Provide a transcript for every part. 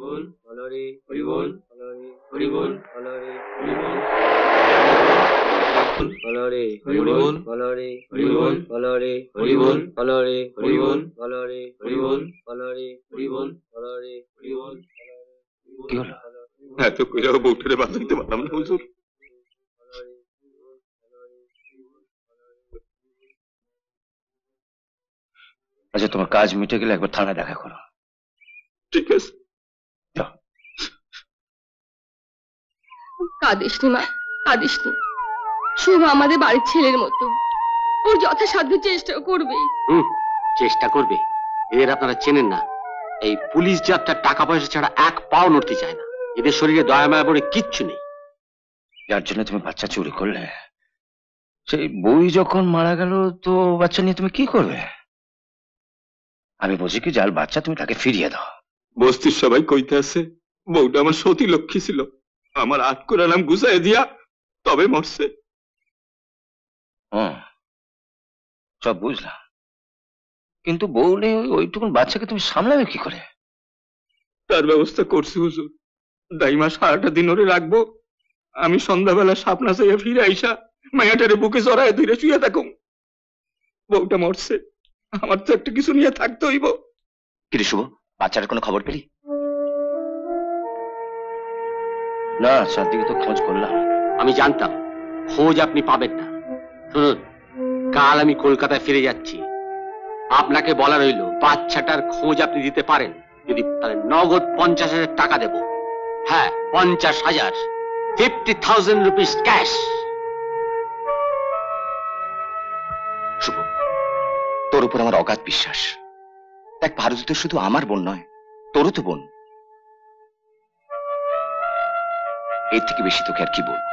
এত কইরাও বউটারে বাঁচাইতে পারলাম না হুজুর। আচ্ছা, তোমার কাজ মিটে গেলে একবার থানায় দেখা করো। ঠিক আছে। কাঁদিস নি মা, কাঁদিস নি। শুভ আমাদের বাড়ির ছেলের মতো, ওর যথাসাধ্য চেষ্টা করবে। চেষ্টা করবে? এদের আপনারা চেনেন না। এই পুলিশ যাত্রার টাকা পয়সা ছাড়া এক পাও নড়তে চায় না। এদের শরীরে দয়া মায়া বলে কিচ্ছু নেই। যার জন্য তুমি বাচ্চা চুরি করলে, সেই বই যখন মারা গেল তো বাচ্চা নিয়ে তুমি কি করবে? আমি বুঝি কি যার বাচ্চা তুমি তাকে ফিরিয়ে দাও। বস্তির সবাই কইতে আছে বউটা আমার সতী লক্ষ্মী ছিল, আমার আট করে নাম গুছাই দিয়া তবে মরছে। সব বুঝলাম, কিন্তু বউ নেই ওইটুকুন বাচ্চাকে তুমি সামলাবে কি করে? তার ব্যবস্থা করছি হুজুর। দাইমা সারাটা দিন ওরে রাখবো, আমি সন্ধ্যাবেলা সাপনা চাইয়া ফিরে আইসা মায়াটারে বুকে জড়ায় ধরে শুয়ে থাকুম। বউটা মরছে, আমার তো একটা কিছু নিয়ে থাকতে হইব। কিরে শুভ, বাচ্চার কোনো খবর পেলি? না, চারদিকে তো খোঁজ করলাম। আমি জানতাম খোঁজ আপনি পাবেন না। শুনুন, কাল আমি কলকাতায় ফিরে যাচ্ছি। আপনাকে বলা রইল, বাচ্চাটার খোঁজ আপনি দিতে পারেন যদি তাহলে নগদ 50,000 টাকা দেব। হ্যাঁ, 50,000, 50,000 রুপিস ক্যাশ। শুভ, তোর উপর আমার অগাধ বিশ্বাস। দেখ, ভারতী তো শুধু আমার বোন নয়, তোরও তো বোন। এর থেকে বেশি তোকে আর কি বলবো।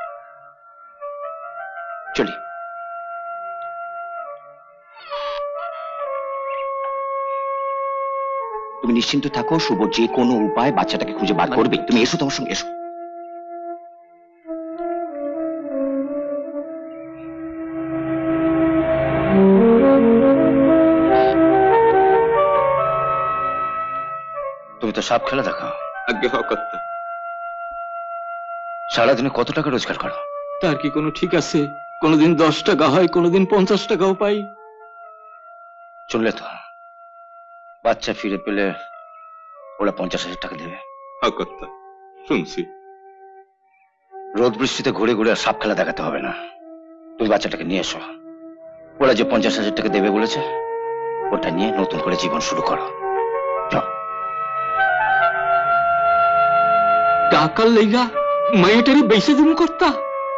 চলি। তুমি নিশ্চিন্ত থাকো, শুভ যে কোনো উপায় বাচ্চাটাকে খুঁজে বার করবে। তুমি এসো, তোমার সঙ্গে এসো। তুমি তো সাপ খেলা দেখো। আজ্ঞে হকর্তা। সারাদিনে কত টাকা রোজগার করো? তার কি কোনো ঠিক আছে? কোনোদিন 10 টাকা হয়, কোনোদিন 50 টাকাও পাই। শুনলে তো, বাচ্চা ফিরে পেলে ওরা 50,000 টাকা দেবে। হকর্তা, শুনছি। রোদ বৃষ্টিতে ঘুরে ঘুরে আর সাপ খেলা দেখাতে হবে না। তুমি বাচ্চাটাকে নিয়ে এসো। ওরা যে 50,000 টাকা দেবে বলেছে, ওটা নিয়ে নতুন করে জীবন শুরু করো। টাকার লেগা মায়াটারে বেঁচে দিন কর্তা?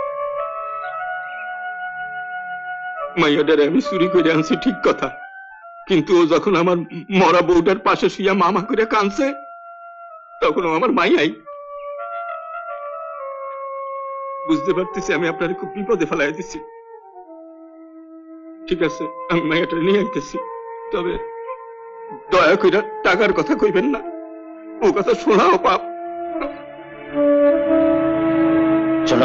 মায়াটারে আমি চুরি করে আনছি ঠিক কথা, কিন্তু ও যখন আমার মরা বউটার পাশে শুইয়া মামা করে কাঁদছে, তখন ও আমার মাইয়াই। বুঝতে পারতেছি আমি আপনার খুব বিপদে ফেলাই দিচ্ছি। ঠিক আছে, আমি মায়াটারে নিয়ে আইতেছি, তবে দয়া করে টাকার কথা কইবেন না। ও কথা শোনাও পাপ। শোনো,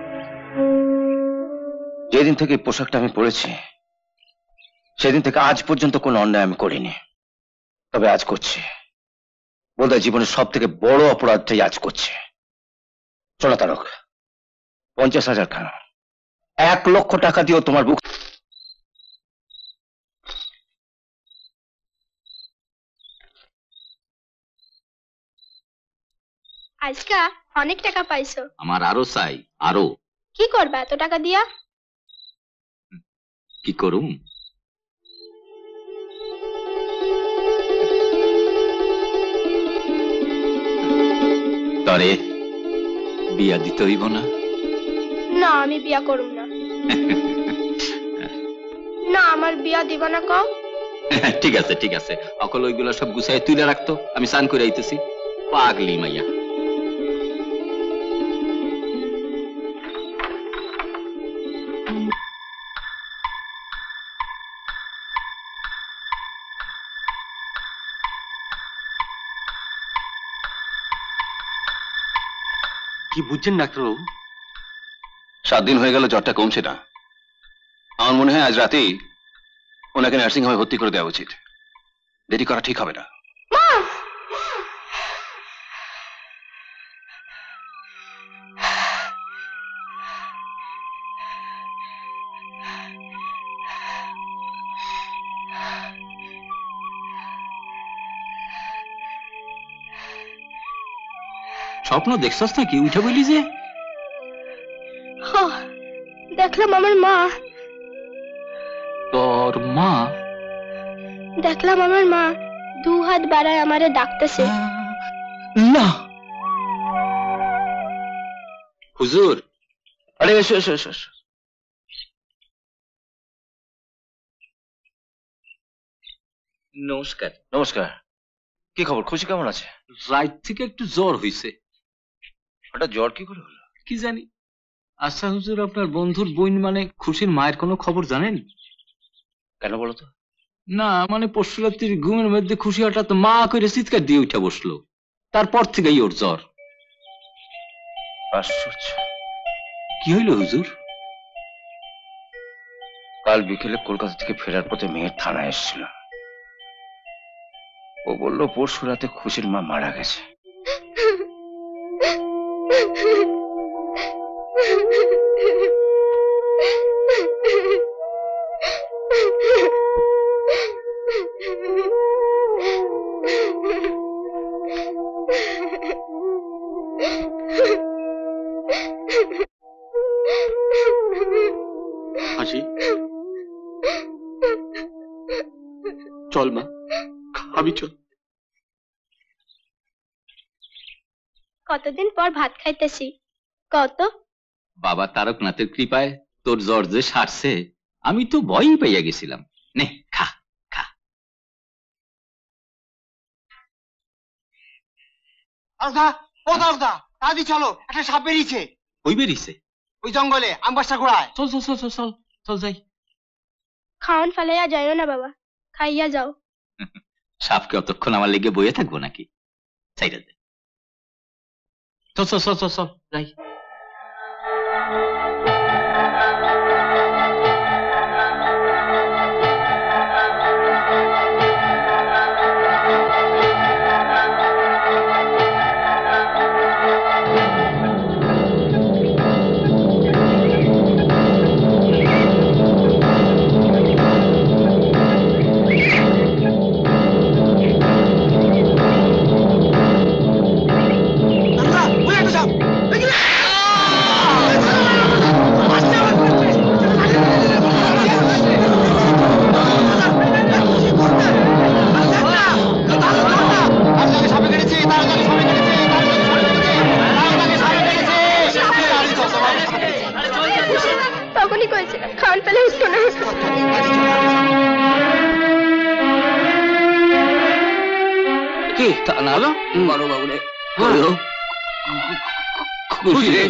যেদিন থেকে পোশাকটা আমি পরেছি সেদিন থেকে আজ পর্যন্ত কোনো অন্যায় আমি করিনি, তবে আজ করছি। বোধহয় জীবনের সব থেকে বড় অপরাধটাই আজ করছে। শোনো তারক, 50,000 কেন, 1 লক্ষ টাকা দিয়েও তোমার বুক। আজকা অনেক টাকা পাইছো। আমার আরো চাই, আরো। কি করবা এত টাকা দিয়া? কি করুম? তরে বিয়া দিতে হইব না? না, আমি বিয়া করুম না। না, আমার বিয়া দিবা না কও? ঠিক আছে, ঠিক আছে, অকল ওইগুলো সব গুছাই তুলে রাখতো, আমি স্নান করে আইতেছি। পাগলি মাইয়া। কি বুঝছেন ডাক্তারবাবু? 7 দিন হয়ে গেল, জ্বরটা কমছে না। আমার মনে হয় আজ রাতেই ওনাকে নার্সিং হোমে ভর্তি করে দেওয়া উচিত। দেরি করা ঠিক হবে না। স্বপ্ন দেখছস নাকি? উঠে বলি যে হ, দেখলাম আমার মা, তোর মা? দেখলাম আমার মা 2 হাত বাড়ায় আমারে ডাকতেছে। না হুজুর। আরে এসো এসো এসো এসো। নমস্কার। নমস্কার। কি খবর? খুশি কেমন আছে? রাত থেকে একটু জ্বর হইছে। হঠাৎ জ্বর কি করে হলো? কি জানি। আচ্ছা হুজুর, আপনার বন্ধুর বোন মানে খুশির মায়ের কোনো খবর জানেন? কেন বলো তো? না মানে পরশু রাত্রির ঘুমের মধ্যে খুশি হঠাৎ মা করে চিৎকার দিয়ে উঠে বসলো, তারপর থেকেই ওর জ্বর। আশ্চর্য। কি হইল হুজুর? কাল বিকেলে কলকাতা থেকে ফেরার পথে মেয়ের থানায় এসেছিল। ও বলল পরশু রাতে খুশির মা মারা গেছে। হাসি, চল মা, খাবি চল। কতদিন পর ভাত খাইতেছি। কত বাবা তারকনাথের কৃপায় তোর জ্বর যে সারছে, আমি তো ভয়ই পাইয়া গেছিলাম। নে খা খা। আলদা, ও দাদা, তাড়াতাড়ি চলো, একটা সাপ বেরিয়েছে ওই বেরিয়েছে? ওই জঙ্গলে আমবাসা গোড়ায়। চল চল চল চল চল চল যাই। খাওয়ান ফালাইয়া যাইও না বাবা, খাইয়া যাও। সাপকে অতক্ষণ আমার লেগে বইয়ে থাকবো নাকি? চাইটা দে। চল চল চল চল চল যাই। আলদা, ওই একটা সাপ, দেখি না? তাড়াতাড়ি সাপে কেটেছে, তাড়াতাড়ি সাপে কেটেছে, তাড়াতাড়ি সাপে কেটেছে। তখনই করেছিলাম খাওয়ান ফেলে উঠতো না। কি তা না হলো বড় বাবু রে, খুশি রে,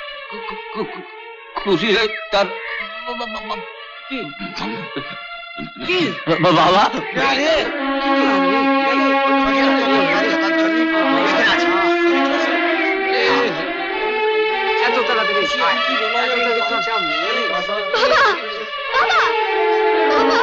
খুশি রে তার কি বাবা। এত তাড়াতাড়ি বাবা, বাবা, বাবা,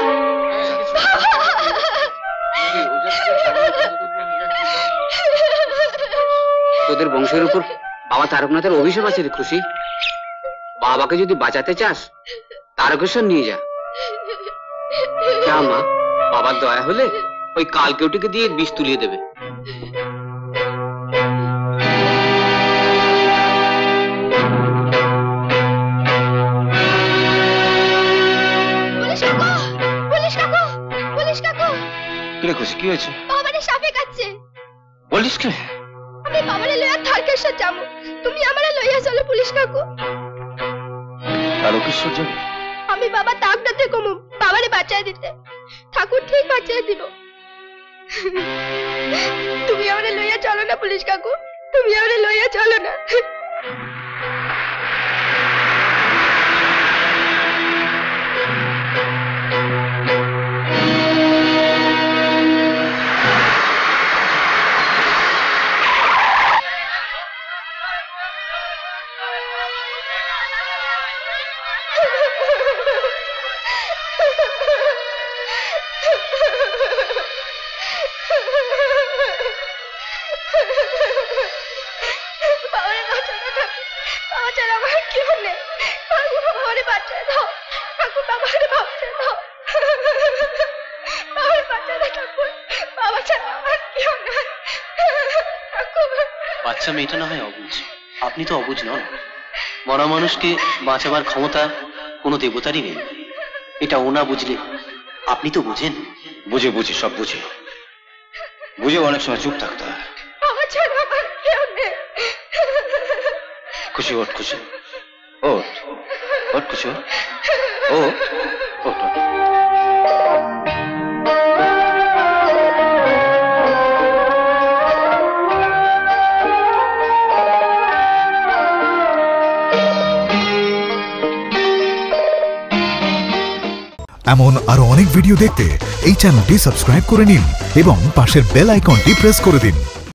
তোদের বংশের উপর বাবা তারকনাথের অভিশাপ আছে রে খুশি। বাবাকে যদি বাঁচাতে চাস তারকেশ্বর নিয়ে যা। যা মা, বাবার দয়া হলে ওই কালকেউটিকে দিয়ে বিষ তুলিয়ে দেবে। পুলিশ কাকু, পুলিশ কাকু, পুলিশ কাকু, কিরে খুশি, কি হয়েছে? বাবারে সাপে কাটছে। বলিস কে? আমি বাবারে লইয়া তারকেশ্বর যাবো, তুমি আমারে লইয়া চলো পুলিশ কাকু। তারকেশ্বর যাবি? আমি বাবা তাকটাতে কমু বাবারে বাঁচায় দিতে, ঠাকুর ঠিক বাঁচায় দিব। তুমি আমারে লইয়া চলো না পুলিশ কাকু, তুমি আমারে লইয়া চলো না। বাবারে বাঁচাও না ঠাকুর, বাবা ছাড়া আমার কেউ নেই। ঠাকুর বাবারে বাঁচায় দাও, ঠাকুর বাবারে বাঁচায় দাও, বাবারে বাঁচায় দাও ঠাকুর, বাবা ছাড়া আমার কেউ নাই ঠাকুর। বাচ্চা মেয়েটা না হয় অবুঝ, আপনি তো অবুঝ নন। মরা মানুষকে বাঁচাবার ক্ষমতা কোনো দেবতারই নেই। এটা ও না বুঝলে আপনি তো বুঝেন। বুঝে বুঝে সব বুঝে বুঝে অনেক সময় চুপ থাকতে হয়। বাবা ছাড়া আমার কেউ নেই। খুশি ওঠ, খুশি ওঠ, ওঠ খুশি ওঠ, ওঠ, ওঠ, ওঠ। এমন আরো অনেক ভিডিও দেখতে এই চ্যানেলটি সাবস্ক্রাইব করে নিন এবং পাশের বেল আইকনটি প্রেস করে দিন।